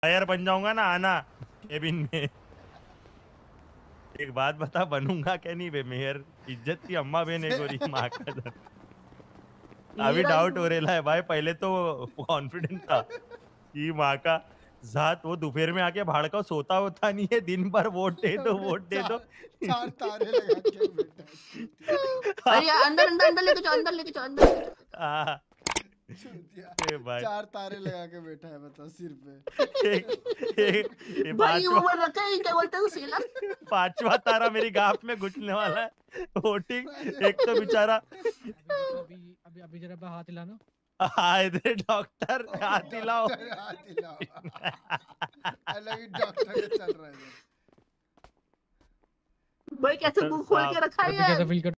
Mayor बन जाऊंगा ना, आना केबिन में। एक बात बता, बनूंगा क्या नहीं बे मेयर? इज्जत की अम्मा बहन है गोरी माँ का दर। अभी मेरा डाउट हो रहा है भाई, पहले तो कॉन्फिडेंट था कि माँ का जात वो दोपहर में आके भाड़का सोता होता नहीं है, दिन भर वोट दे दो वोट दे दो। चार चार तारे लगा के बैठा है चूतिया। अरे यार, अंदर अंदर अंदर लेके जाओ, अंदर लेके जाओ, अंदर लेके जाओ। आ, चूतिया ए भाई, चार तारे लगा के बैठा है, बताओ सिर पे। ये भाई वो पांचवा वो रखा है, क्या बोलते हैं उसे ना। पांचवा तारा मेरी गाफ में घुसने वाला है। वोटिंग एक तो बेचारा। अभी अभी अभी जरा हाथ हिलाना। आए थे डॉक्टर, हाथ हिलाओ। डॉक्टर हाथ हिलाओ। अलग डॉक्टर का चल रहा है इधर। भाई कैसे डॉक्टर मुंह खोल साहब के रखा है अभी कैसा यार। फील कर